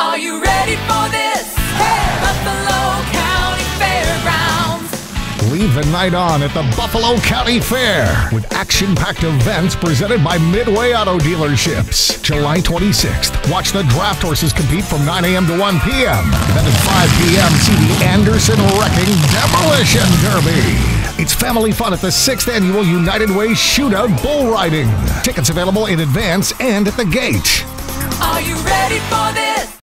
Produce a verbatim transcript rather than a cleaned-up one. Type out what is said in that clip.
Are you ready for this? Hey! Buffalo County Fairgrounds. Leave the night on at the Buffalo County Fair with action-packed events presented by Midway Auto Dealerships. July twenty-sixth, watch the draft horses compete from nine a.m. to one p.m. Then at five p.m., see the Anderson Wrecking Demolition Derby. It's family fun at the sixth Annual United Way Shootout Bull Riding. Tickets available in advance and at the gate. Are you ready for this?